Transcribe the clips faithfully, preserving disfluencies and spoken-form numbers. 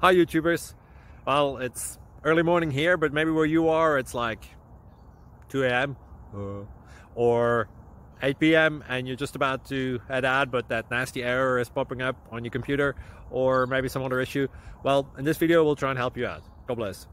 Hi YouTubers. Well, it's early morning here, but maybe where you are it's like two A M Uh, or eight P M and you're just about to head out, but that nasty error is popping up on your computer, or maybe some other issue. Well, in this video we'll try and help you out. God bless.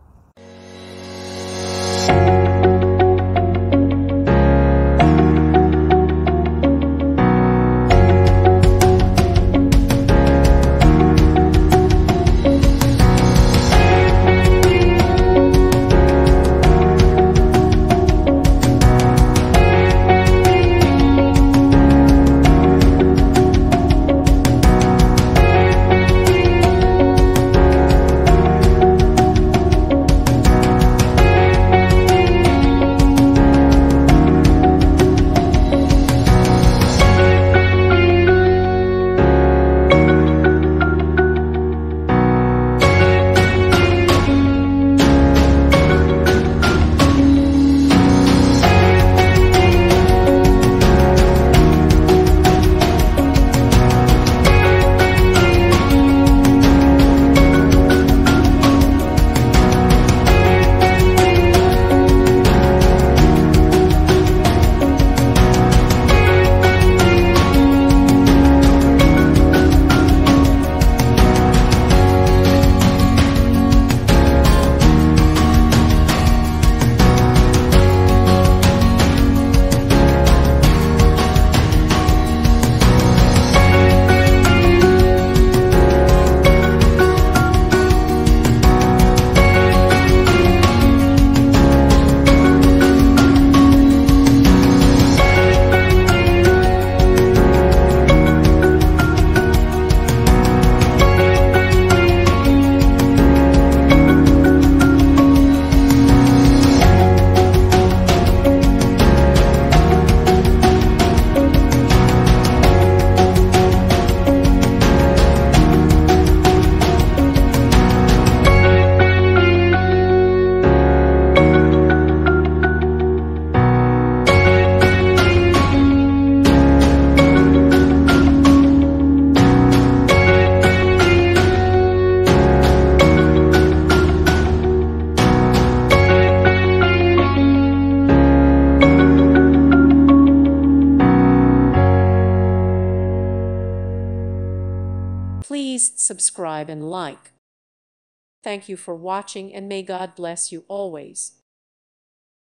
Please subscribe and like. Thank you for watching, and may God bless you always.